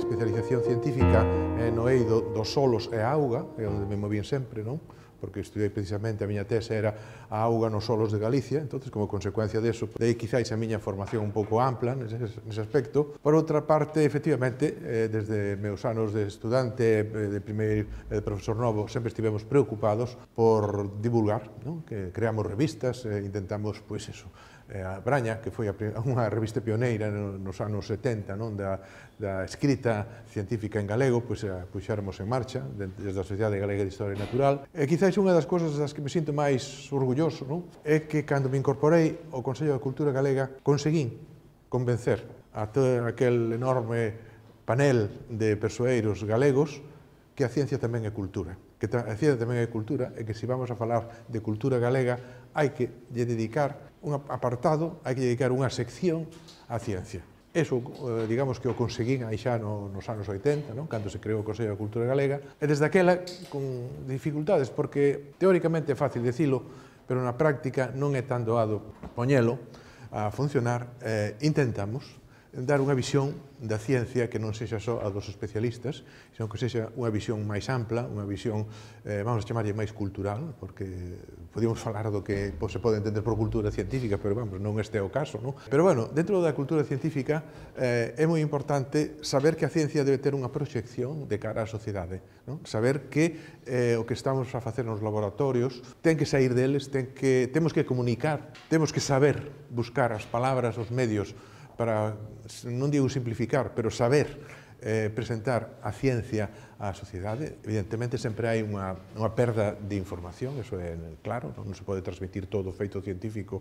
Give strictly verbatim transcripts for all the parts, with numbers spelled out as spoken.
especialización científica é no eido dos solos e a auga, é onde me movín sempre, non? Porque estudei precisamente, a miña tese era a auga nos solos de Galicia, entonces como consecuencia deso, de aí quizáis a miña formación un pouco ampla nese, nese aspecto. Por outra parte, efectivamente, eh, desde meus anos de estudante, de primeiro de profesor novo, sempre estivemos preocupados por divulgar, non? Que creamos revistas, eh, intentamos, pois eso, eh, a Braña, que foi a, unha revista pioneira nos anos setenta, non? Da, da escrita científica en galego, pois a puxéramos en marcha desde a Sociedade Galega de Historia Natural. E quizás unha das cousas das que me sinto máis orgulloso, non? É que cando me incorporei ao Consello da Cultura Galega conseguín convencer a todo aquel enorme panel de persoeiros galegos que a ciencia tamén é cultura. Que a ciencia tamén é cultura e que se vamos a falar de cultura galega hai que lle dedicar un apartado, hai que dedicar unha sección á ciencia. Eso, digamos que o conseguín aí xa nos anos oitenta, non? Cando se creou o Consello da Cultura Galega, e desde aquela con dificultades, porque teóricamente é fácil dicilo, pero na práctica non é tan doado poñelo a funcionar. Eh, intentamos dar unha visión da ciencia que non sexa só a dos especialistas, senón que sexa unha visión máis ampla, unha visión, eh, vamos a chamarlle máis cultural, porque podíamos falar do que pues, se pode entender por cultura científica, pero vamos, non este é o caso, non? Pero bueno, dentro da cultura científica eh, é moi importante saber que a ciencia debe ter unha proxección de cara á sociedade, non? Saber que eh, o que estamos a facer nos laboratorios ten que sair deles, ten que, temos que comunicar, temos que saber buscar as palabras, os medios para, non digo simplificar, pero saber eh, presentar a ciencia á sociedade. Evidentemente, sempre hai unha, unha perda de información, eso é claro, non se pode transmitir todo o feito científico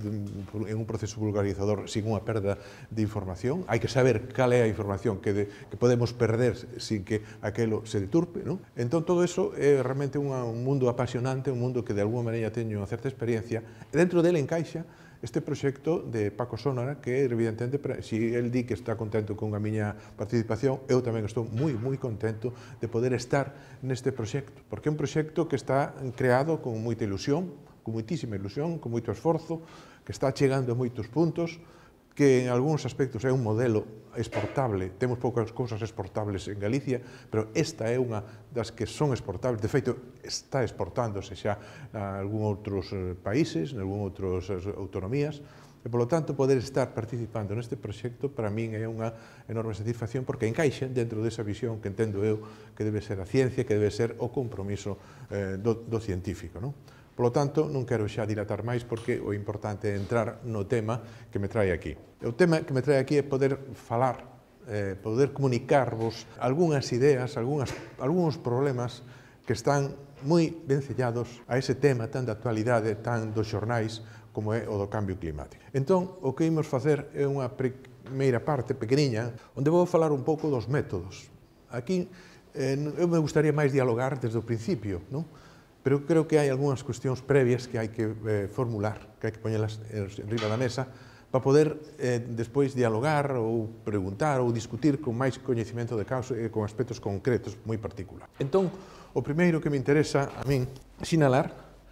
en un proceso vulgarizador sin unha perda de información. Hai que saber cal é a información que, de, que podemos perder sin que aquelo se deturpe, non? Entón, todo eso é realmente unha, un mundo apasionante, un mundo que de alguma maneira teño unha certa experiencia, e dentro dele encaixa este proxecto de Paco Sónara, que evidentemente, se el di que está contento con a miña participación, eu tamén estou moi, moi contento de poder estar neste proxecto, porque é un proxecto que está creado con moita ilusión, con moitísima ilusión, con moito esforzo, que está chegando a moitos puntos, que en algúns aspectos é un modelo exportable. Temos poucas cousas exportables en Galicia, pero esta é unha das que son exportables. De feito, está exportándose xa a algún outros países, en algún outras autonomías, e, polo tanto, poder estar participando neste proxecto, para min é unha enorme satisfacción, porque encaixa dentro desa visión que entendo eu que debe ser a ciencia, que debe ser o compromiso eh, do, do científico, non? Polo tanto, non quero xa dilatar máis porque o importante é entrar no tema que me trae aquí. O tema que me trae aquí é poder falar, eh, poder comunicarvos algunhas ideas, algunhas, algúns problemas que están moi vencellados a ese tema tan de actualidade, tan dos xornais, como é o do cambio climático. Entón, o que imos facer é unha primeira parte pequeniña, onde vou falar un pouco dos métodos. Aquí, eh, eu me gustaría máis dialogar desde o principio, non? Pero creo que hai algunhas cuestións previas que hai que eh, formular, que hai que poñelas en riba da mesa, para poder eh, despois dialogar ou preguntar ou discutir con máis coñecimento de causa e con aspectos concretos moi particulares. Entón, o primeiro que me interesa a min sinalar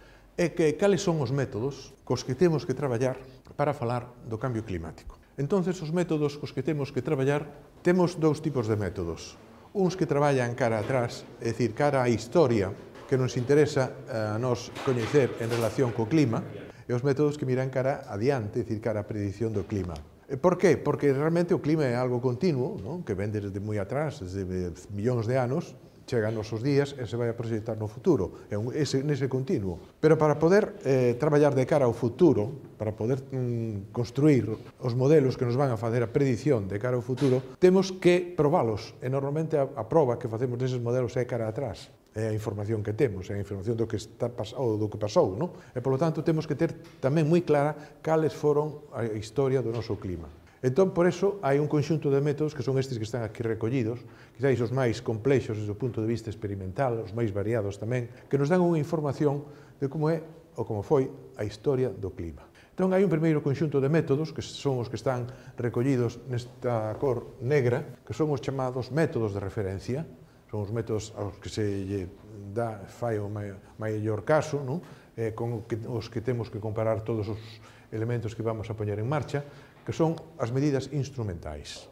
é que cales son os métodos cos que temos que traballar para falar do cambio climático. Entón, os métodos cos que temos que traballar, temos dous tipos de métodos. Uns que traballan cara atrás, é dicir, cara á historia, que nos interesa a nos coñecer en relación co clima, e os métodos que miran cara adiante, é dicir, cara a predición do clima. Por qué? Porque realmente o clima é algo continuo, non? Que ven desde moi atrás, desde millóns de anos, chega a nosos días e se vai a proxectar no futuro, é un, ese, nese continuo. Pero para poder eh, traballar de cara ao futuro, para poder mm, construir os modelos que nos van a facer a predición de cara ao futuro, temos que probalos, e normalmente a, a proba que facemos deses modelos é cara atrás. É a información que temos, é a información do que está pasou, do que pasou, non? E, polo tanto, temos que ter tamén moi clara cales foron a historia do noso clima. Entón, por eso, hai un conxunto de métodos que son estes que están aquí recollidos, quizáis os máis complexos desde o punto de vista experimental, os máis variados tamén, que nos dan unha información de como é ou como foi a historia do clima. Entón, hai un primeiro conxunto de métodos, que son os que están recollidos nesta cor negra, que son os chamados métodos de referencia, son os métodos aos que se lle dá, fai o maior caso, non? Eh, con que, os que temos que comparar todos os elementos que vamos a poñer en marcha, que son as medidas instrumentais.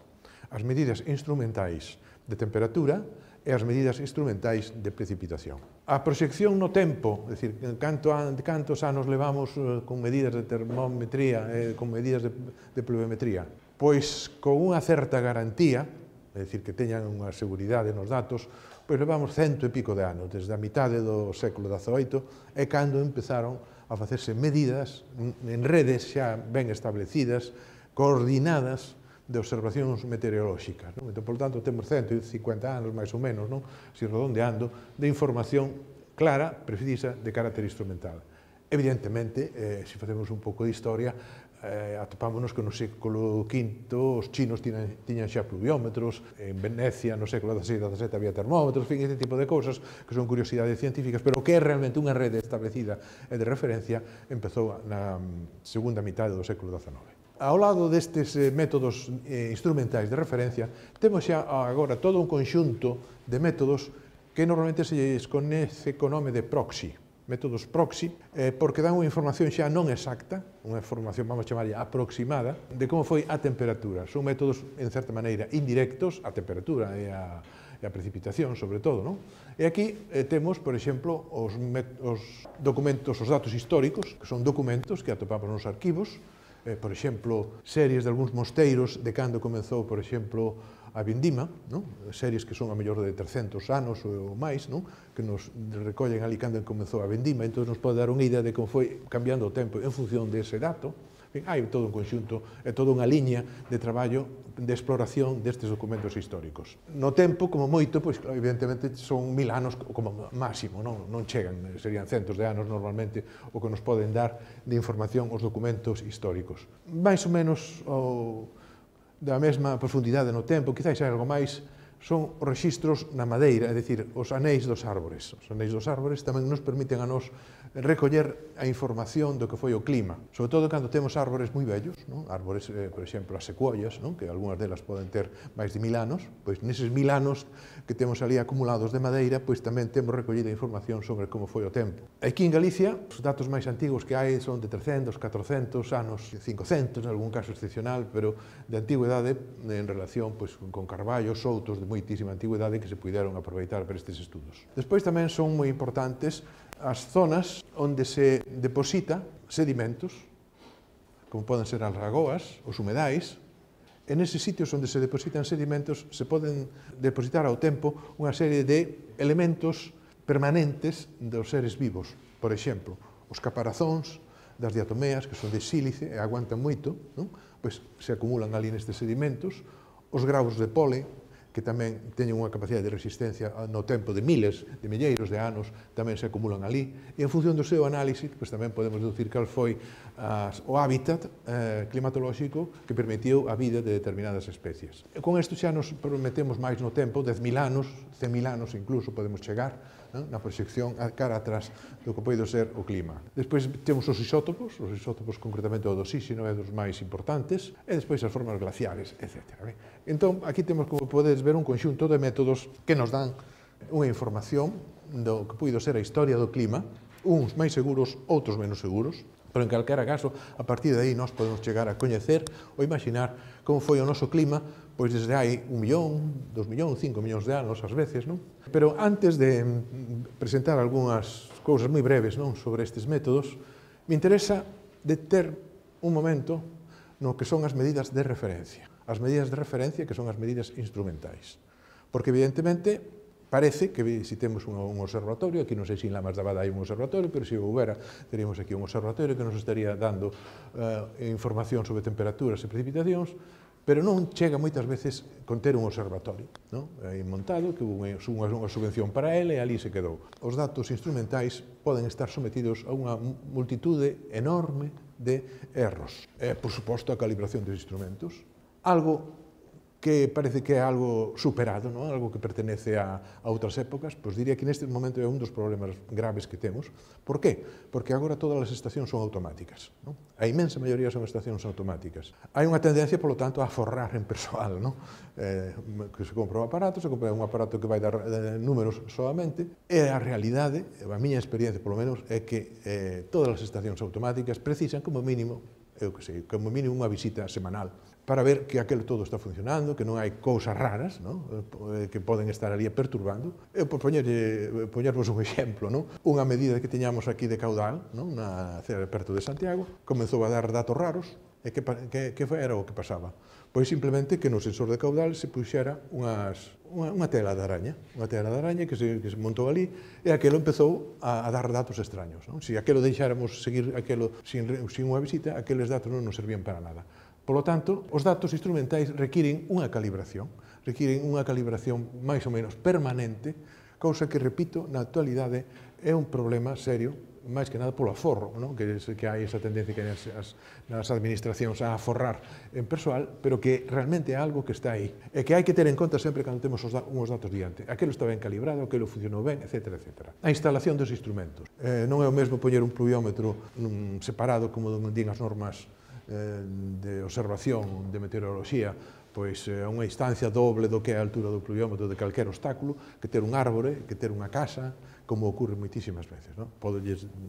as medidas instrumentais de temperatura e as medidas instrumentais de precipitación. A proxección no tempo, é dicir, canto, cantos anos levamos con medidas de termometría e con medidas de, de pluviometría? Pois con unha certa garantía, é dicir, que teñan unha seguridade nos datos, pois levamos cento e pico de anos, desde a mitade do século dezoito, é cando empezaron a facerse medidas en redes xa ben establecidas, coordinadas, de observacións meteorolóxicas. Non? Entón, por tanto, temos cento e cincuenta anos, máis ou menos, non? Si redondeando, de información clara, precisa, de carácter instrumental. Evidentemente, eh, se facemos un pouco de historia, eh, atopámonos que no século quinto os chinos tiñan, tiñan xa pluviómetros, en Venecia no século dezasseis e dezasete había termómetros, en fin, este tipo de cousas que son curiosidades científicas, pero o que é realmente unha rede establecida e de referencia empezou na segunda mitade do século dezenove. Ao lado destes métodos instrumentais de referencia, temos xa agora todo un conxunto de métodos que normalmente se lles coñece co nome de proxy. Métodos proxy, porque dan unha información xa non exacta, unha información, vamos chamarlla, aproximada, de como foi a temperatura. Son métodos, en certa maneira, indirectos, a temperatura e a, e a precipitación, sobre todo, non? E aquí eh, temos, por exemplo, os, os documentos, os datos históricos, que son documentos que atopamos nos arquivos, Eh, por exemplo, series de algúns mosteiros de cando comenzou, por exemplo, a Vindima, non? Series que son a mellor de trescentos anos ou máis, non? Que nos recollen ali cando comenzou a Vindima, entón nos pode dar unha idea de como foi cambiando o tempo en función dese dato. En, hai todo un conxunto, é toda unha liña de traballo de exploración destes documentos históricos. No tempo, como moito, pois, evidentemente, son mil anos como máximo, non, non chegan, serían centos de anos normalmente o que nos poden dar de información os documentos históricos. Mais ou menos o, da mesma profundidade no tempo, quizás hai algo máis, son os rexistros na madeira, é dicir, os anéis dos árbores. Os anéis dos árbores tamén nos permiten a nos recoller a información do que foi o clima, sobre todo cando temos árbores moi vellos, non? Árbores, eh, por exemplo, as secuoias, non? Que algunhas delas poden ter máis de mil anos, pois neses mil anos que temos ali acumulados de madeira, pois tamén temos recollida información sobre como foi o tempo. Aquí en Galicia, os datos máis antigos que hai son de trescentos, catrocentos anos, cincocentos, en algún caso excepcional, pero de antigüedade en relación pois, con carballos, soutos de moitísima antigüedade que se puderon aproveitar para estes estudos. Despois tamén son moi importantes as zonas onde se deposita sedimentos, como poden ser as lagoas, os humedais. En eses sitios onde se depositan sedimentos se poden depositar ao tempo unha serie de elementos permanentes dos seres vivos. Por exemplo, os caparazóns das diatomeas, que son de sílice e aguantan moito, non? Pois se acumulan ali nestes sedimentos. Os graus de pole, que tamén teñen unha capacidade de resistencia no tempo de miles, de milleiros de anos, tamén se acumulan ali, e en función do seu análisis, pois tamén podemos deducir cal foi as, o hábitat eh, climatolóxico que permitiu a vida de determinadas especies. E con isto xa nos prometemos máis no tempo, dez mil anos, cen mil anos incluso podemos chegar, eh, na proxección cara atrás do que pode ser o clima. Despois temos os isótopos, os isótopos concretamente o do oxígeno é dos máis importantes, e despois as formas glaciares, etcétera. Entón, aquí temos, como podedes ver, un conxunto de métodos que nos dan unha información do que puido ser a historia do clima, uns máis seguros, outros menos seguros, pero en calquera caso, a partir de aí nós podemos chegar a coñecer ou imaginar como foi o noso clima, pois desde hai un millón, dos millóns, cinco millóns de anos, ás veces, non? Pero antes de presentar algunhas cousas moi breves, non, sobre estes métodos, me interesa deter un momento no que son as medidas de referencia. As medidas de referencia que son as medidas instrumentais. Porque, evidentemente, parece que se temos un, un observatorio, aquí non sei se en Lamas da Bada hai un observatorio, pero se houbera, teríamos aquí un observatorio que nos estaría dando uh, información sobre temperaturas e precipitacións, pero non chega moitas veces con ter un observatorio, non? Hai montado, que hubo unha, unha subvención para ele e ali se quedou. Os datos instrumentais poden estar sometidos a unha multitude enorme de erros. E, por suposto, a calibración dos instrumentos. Algo que parece que é algo superado, non? Algo que pertenece a, a outras épocas, pois diría que neste momento é un dos problemas graves que temos. Por qué? Porque agora todas as estacións son automáticas, non? A imensa maioría son estacións automáticas. Hai unha tendencia, polo tanto, a forrar en persoal, non? Eh, que se compra un aparato, se compra un aparato que vai dar eh, números solamente, e a realidade, a miña experiencia, polo menos, é que eh, todas as estacións automáticas precisan, como mínimo, eu que sei, como mínimo unha visita semanal, para ver que aquilo todo está funcionando, que non hai cousas raras, non? Que poden estar ali perturbando. Eu, por poñervos un exemplo, non? Unha medida que teñamos aquí de caudal, non? Na cidade perto de Santiago, comezou a dar datos raros, e que, que, que era o que pasaba? Pois simplemente que no sensor de caudal se puxera unhas, unha, unha tela de araña, unha tela de araña que se, que se montou ali, e aquilo empezou a, a dar datos extraños, non? Se aquilo deixáramos seguir aquilo sin, sin unha visita, aqueles datos non nos servían para nada. Polo tanto, os datos instrumentais requiren unha calibración, requiren unha calibración máis ou menos permanente, cousa que, repito, na actualidade é un problema serio, máis que nada polo aforro, non? Que, que hai esa tendencia que nas, as, nas administracións a aforrar en persoal, pero que realmente é algo que está aí, e que hai que ter en conta sempre cando temos os, uns datos diante. Aquilo está ben calibrado, aquilo funcionou ben, etcétera, etcétera. A instalación dos instrumentos. Eh, non é o mesmo poñer un pluviómetro um, separado, como din as normas de observación de meteoroloxía, pois é unha instancia doble do que é a altura do pluviómetro de calquer obstáculo, que ter un árbore, que ter unha casa, como ocorre moitísimas veces. Non? Podo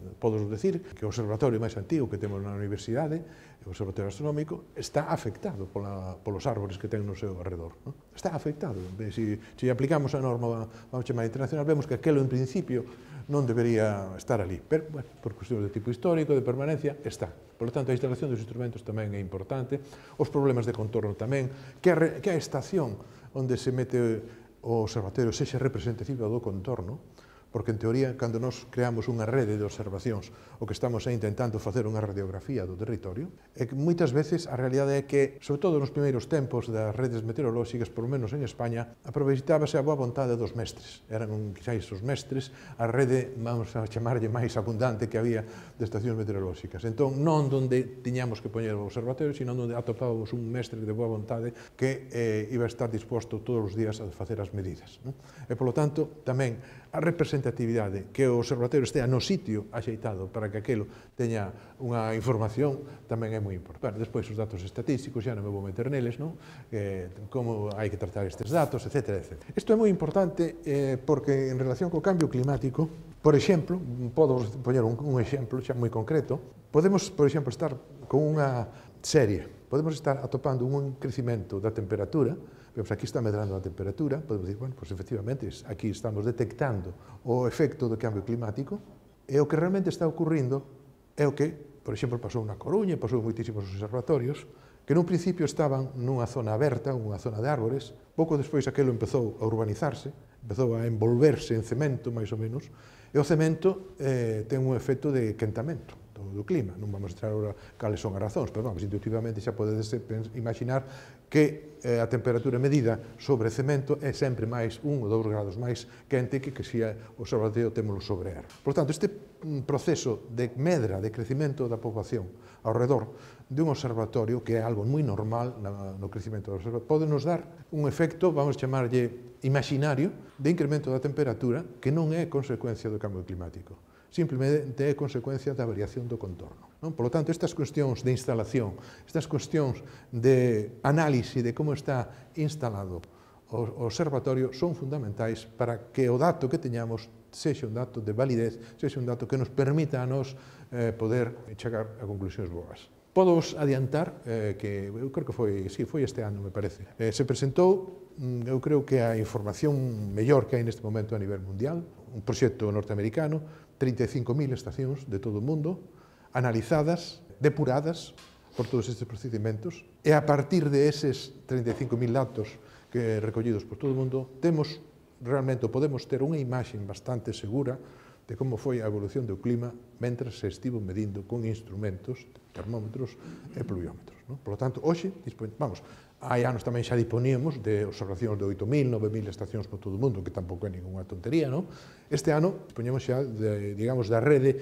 decir que o observatorio máis antigo que temos na universidade, o observatorio astronómico, está afectado pola, polos árbores que ten no seu alrededor. Non? Está afectado. Se, se aplicamos a norma, vamos chamar internacional, vemos que aquelo en principio non debería estar ali, pero, bueno, por cuestións de tipo histórico, de permanencia, está. Por lo tanto, a instalación dos instrumentos tamén é importante, os problemas de contorno tamén, que a, que a estación onde se mete o observatorio sexa representativa do contorno, porque, en teoría, cando nos creamos unha rede de observacións, o que estamos é intentando facer unha radiografía do territorio, é que moitas veces a realidade é que, sobre todo nos primeiros tempos das redes meteorolóxicas, por lo menos en España, aproveitábase a boa vontade dos mestres. Eran, quizáis, os mestres, a rede, vamos a chamarlle, máis abundante que había de estacións meteorolóxicas. Entón, non donde tiñamos que poñer o observatorio, sino onde atopábamos un mestre de boa vontade que eh, iba a estar disposto todos os días a facer as medidas. Non? E, polo tanto, tamén a representatividade, que o observatorio estea no sitio axeitado para que aquilo teña unha información, tamén é moi importante. Despois, os datos estatísticos, xa non me vou meter neles, non? Eh, como hai que tratar estes datos, etcétera, etcétera. Isto é moi importante eh, porque, en relación co cambio climático, por exemplo, podo poñer un, un exemplo xa moi concreto, podemos, por exemplo, estar con unha serie, podemos estar atopando un crecimento da temperatura, vemos aquí está medrando a temperatura, podemos dicir, bueno, pues efectivamente, aquí estamos detectando o efecto do cambio climático, e o que realmente está ocurrindo é o que, por exemplo, pasou na Coruña, pasou moitísimos observatorios, que nun principio estaban nunha zona aberta, unha zona de árbores, pouco despois aquilo empezou a urbanizarse, empezou a envolverse en cemento, máis ou menos, e o cemento eh, ten un efecto de quentamento do clima. Non vamos a entrar agora cales son as razóns, pero vamos, intuitivamente xa podedes imaginar que eh, a temperatura medida sobre cemento é sempre máis un ou dous grados máis quente que que se o observatorio témolo sobre erra. Por tanto, este proceso de medra, de crecimento da poboación ao redor de un observatorio, que é algo moi normal no crecimento do observatorio, pode nos dar un efecto, vamos a chamarlle imaginario, de incremento da temperatura que non é consecuencia do cambio climático, simplemente é consecuencia da variación do contorno. Non? Por lo tanto, estas cuestións de instalación, estas cuestións de análise de como está instalado o observatorio son fundamentais para que o dato que teñamos sexa un dato de validez, sexa un dato que nos permita a nos eh, poder chegar a conclusións boas. Podos adiantar eh, que, eu creo que foi, sí, foi este ano, me parece, eh, se presentou, eu creo que a información mellor que hai neste momento a nivel mundial, un proxecto norteamericano, trinta e cinco mil estacións de todo o mundo, analizadas, depuradas por todos estes procedimentos, e a partir de eses trinta e cinco mil datos que recollidos por todo o mundo, temos realmente, podemos ter unha imaxe bastante segura de como foi a evolución do clima mentre se estivo medindo con instrumentos, termómetros e pluviómetros. Non? Por lo tanto, hoxe, vamos, hai anos tamén xa disponíamos de observacións de oito mil, nove mil estacións por todo o mundo, que tampouco é ninguna tontería, non? Este ano dispoñemos xa, de, digamos, da rede,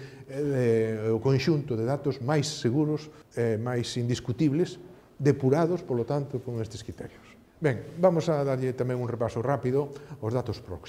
de, o conxunto de datos máis seguros, eh, máis indiscutibles, depurados, por lo tanto, con estes criterios. Ben, vamos a darlle tamén un repaso rápido aos datos proxy.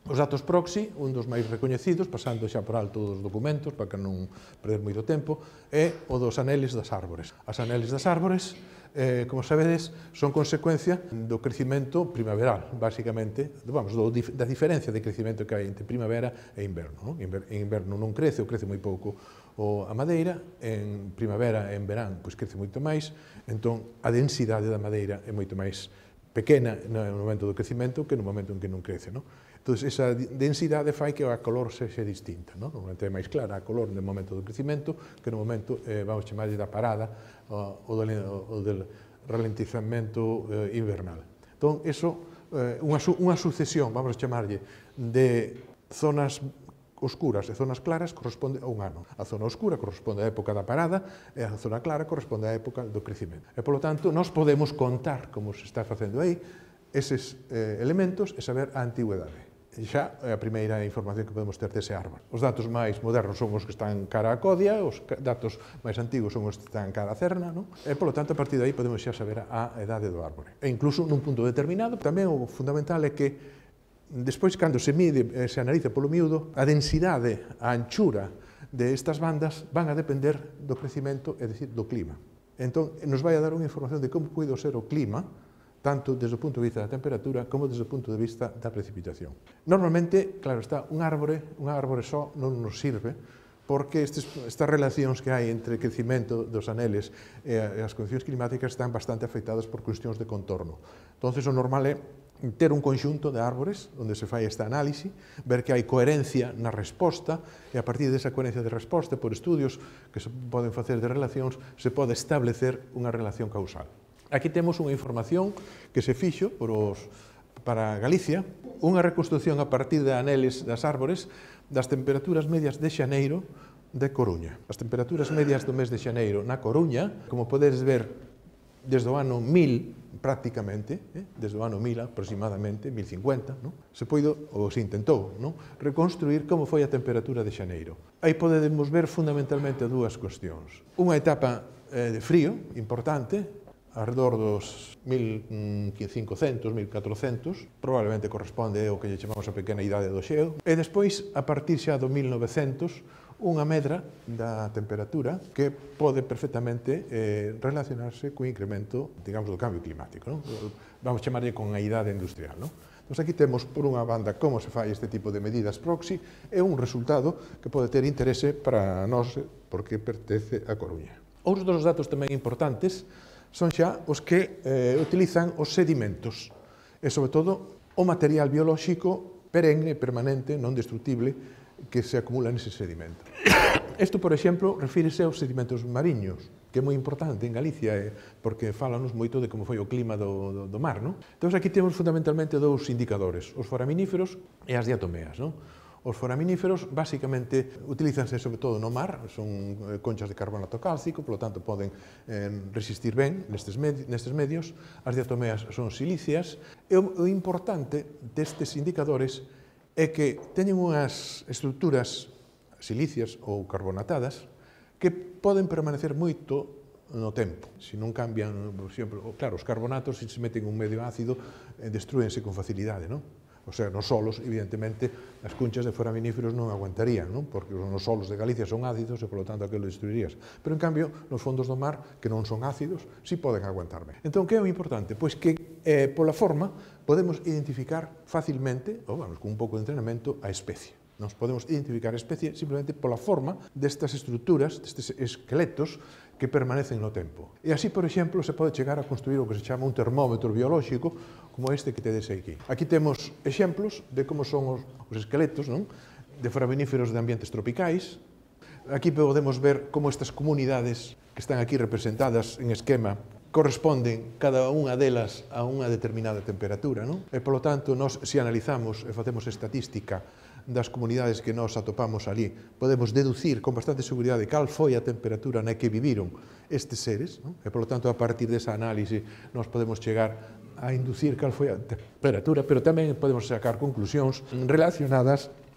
Os datos proxy, un dos máis recoñecidos, pasando xa por alto dos documentos, para que non perder moito tempo, é o dos aneles das árbores. As aneles das árbores, eh, como sabedes, son consecuencia do crecimento primaveral, basicamente, vamos, do, da diferencia de crecimento que hai entre primavera e inverno. Non? En inverno non crece, ou crece moi pouco o a madeira, en primavera e en verán pois crece moito máis, entón a densidade da madeira é moito máis pequena no momento do crecimento que no momento en que non crece. Non? Entón, esa densidade fai que a color sexa distinta. Non? Normalmente é máis clara a color no momento do crecimento que no momento, eh, vamos chamarlle, da parada ou do, o del ralentizamento eh, invernal. Entón, eso, eh, unha, unha sucesión, vamos chamarlle, de zonas oscuras e zonas claras corresponde a un ano. A zona oscura corresponde á época da parada e a zona clara corresponde á época do crecimento. E, polo tanto, nós podemos contar, como se está facendo aí, eses eh, elementos e saber a antigüedade. E xa é a primeira información que podemos ter dese árbol. Os datos máis modernos son os que están cara á codia, os datos máis antigos son os que están cara á cerna, non? E, polo tanto, a partir de aí podemos xa saber a edade do árbore. E incluso nun punto determinado, tamén o fundamental é que despois, cando se mide, se analiza polo miúdo, a densidade, a anchura de estas bandas van a depender do crecimento, é dicir, do clima. Entón, nos vai a dar unha información de como pode ser o clima, tanto desde o punto de vista da temperatura como desde o punto de vista da precipitación. Normalmente, claro está, un árbore, un árbore só non nos sirve, porque estes, estas relacións que hai entre o crecimento dos aneles e as condicións climáticas están bastante afectadas por cuestións de contorno. Entón, o normal é ter un conxunto de árbores onde se fai esta análise, ver que hai coherencia na resposta e a partir desa coherencia de resposta, por estudios que se poden facer de relacións, se pode establecer unha relación causal. Aquí temos unha información que se fixo por os, para Galicia, unha reconstrucción a partir de aneles das árbores das temperaturas medias de xaneiro de Coruña. As temperaturas medias do mes de xaneiro na Coruña, como podedes ver, desde o ano mil, prácticamente, eh, desde o ano mil aproximadamente, mil cincuenta, no? se poido, ou se intentou, no? reconstruir como foi a temperatura de xaneiro. Aí podemos ver fundamentalmente dúas cuestións. Unha etapa eh, de frío importante, alrededor dos mil cincocentos, mil catrocentos, probablemente corresponde ao que lle chamamos a pequena idade do xeo, e despois, a partir xa do mil novecentos, unha medra da temperatura que pode perfectamente eh, relacionarse co incremento, digamos, do cambio climático. Non? Vamos chamarlle con a idade industrial. Non? Entón, aquí temos, por unha banda, como se fai este tipo de medidas proxy e un resultado que pode ter interese para nós porque pertence a Coruña. Outros dos datos tamén importantes son xa os que eh, utilizan os sedimentos e, sobre todo, o material biolóxico perenne, permanente, non destructible, que se acumula nese sedimento. Isto, por exemplo, refírese aos sedimentos mariños, que é moi importante en Galicia, porque fálanos moito de como foi o clima do, do, do mar. Non? Entón, aquí temos fundamentalmente dous indicadores, os foraminíferos e as diatomeas. Non? Os foraminíferos, basicamente, utilízanse sobre todo no mar, son conchas de carbonato cálcico, polo tanto, poden eh, resistir ben nestes, med nestes medios. As diatomeas son silíceas, e o, o importante destes indicadores é que teñen unhas estruturas silíceas ou carbonatadas que poden permanecer moito no tempo. Se non cambian, por exemplo, claro, os carbonatos, se se meten un medio ácido, destrúense con facilidade, non? O sea, nos solos, evidentemente, as cunchas de foraminíferos non aguantarían, non? Porque os solos de Galicia son ácidos e, polo tanto, aquilo destruirías. Pero, en cambio, nos fondos do mar, que non son ácidos, si poden aguantar ben. Entón, que é o importante? Pois que, eh, pola forma, podemos identificar facilmente, ou, vamos, con un pouco de entrenamento, a especie. Nos podemos identificar a especie simplemente pola forma destas estruturas, destes esqueletos que permanecen no tempo. E así, por exemplo, se pode chegar a construir o que se chama un termómetro biolóxico, como este que tedes aquí. Aquí temos exemplos de como son os, os esqueletos, non? De foraminíferos de ambientes tropicais. Aquí podemos ver como estas comunidades que están aquí representadas en esquema corresponden cada unha delas a unha determinada temperatura, non? E, polo tanto, nós, se analizamos e facemos estatística das comunidades que nós atopamos ali, podemos deducir con bastante seguridade cal foi a temperatura na que viviron estes seres, non? E, polo tanto, a partir desa análise, nós podemos chegar a inducir cal foi a temperatura, pero tamén podemos sacar conclusións relacionadas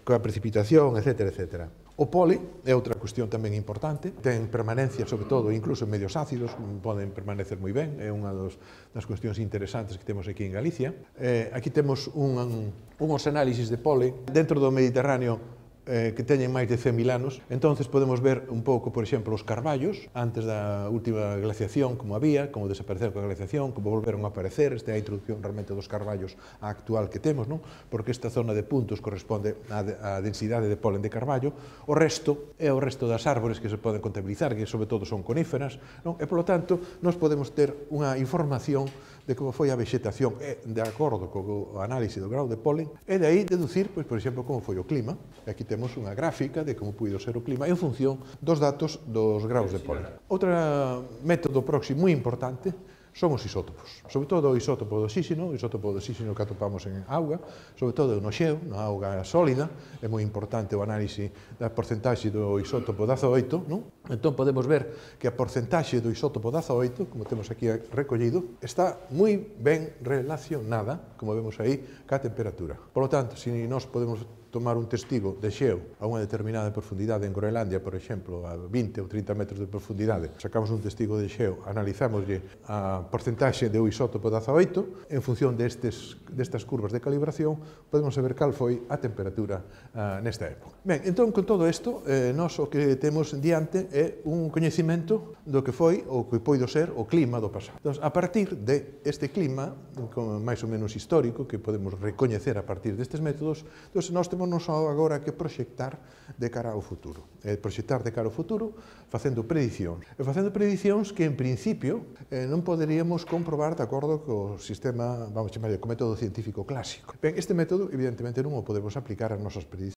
coa precipitación, etcétera, etcétera. O poli é outra cuestión tamén importante, ten permanencia, sobre todo, incluso en medios ácidos, poden permanecer moi ben, é unha dos, das cuestións interesantes que temos aquí en Galicia. Eh, aquí temos un, unhos análisis de poli dentro do Mediterráneo eh, que teñen máis de cen mil anos. Entonces podemos ver un pouco, por exemplo, os carballos antes da última glaciación, como había, como desaparecer coa glaciación, como volveron a aparecer. Esta é a introducción realmente dos carballos á actual que temos, non? Porque esta zona de puntos corresponde á, á densidade de polen de carballo. O resto é o resto das árbores que se poden contabilizar, que sobre todo son coníferas, non? E, polo tanto, nós podemos ter unha información de como foi a vegetación e, de acordo co análise do grau de polen, e de aí deducir, pois, por exemplo, como foi o clima. E aquí temos unha gráfica de como puido ser o clima en función dos datos dos graus de polen. Outro método próximo moi importante son os isótopos. Sobre todo o isótopo do oxígeno, o isótopo do oxígeno que atopamos en auga, sobre todo no xeo, na auga sólida, é moi importante o análise da porcentaxe do isótopo de azoito, non? Entón podemos ver que a porcentaxe do isótopo de azoito, como temos aquí recollido, está moi ben relacionada, como vemos aí, ca temperatura. Por lo tanto, se nós podemos tomar un testigo de xeo a unha determinada profundidade en Groenlandia, por exemplo, a vinte ou trinta metros de profundidade, sacamos un testigo de xeo, analizámoslle a porcentaxe de isótopo de azoito, en función destes, destas curvas de calibración, podemos saber cal foi a temperatura uh, nesta época. Ben, entón, con todo isto, eh, nós o que temos diante é un coñecimento do que foi ou que poido ser o clima do pasado. Entón, a partir de este clima, máis ou menos histórico, que podemos recoñecer a partir destes métodos, entón, nós temos non só agora que proxectar de cara ao futuro. E proxectar de cara ao futuro facendo predicións. E facendo predicións que, en principio, eh, non poderíamos comprobar de acordo co sistema, vamos chamar, co método científico clásico. Ben, este método, evidentemente, non o podemos aplicar ás nosas predicións.